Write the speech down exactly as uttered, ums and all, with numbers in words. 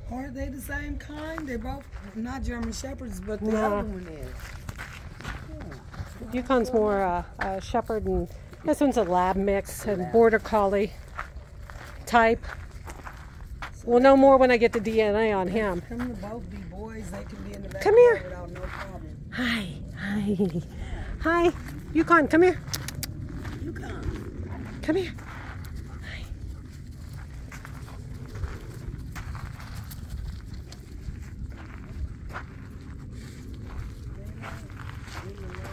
Are they the same kind? They're both not German Shepherds, but the No. other one is. Yukon's more uh, uh, Shepherd, and this one's a lab mix and Border Collie type. We'll know more when I get the D N A on him. Come to both be boys. They can be in the Come backyard here. without no problem. Hi, hi, hi. Yukon, come here. Yukon. Come here. Hi.